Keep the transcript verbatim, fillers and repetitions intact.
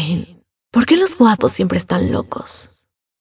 Men, ¿por qué los guapos siempre están locos?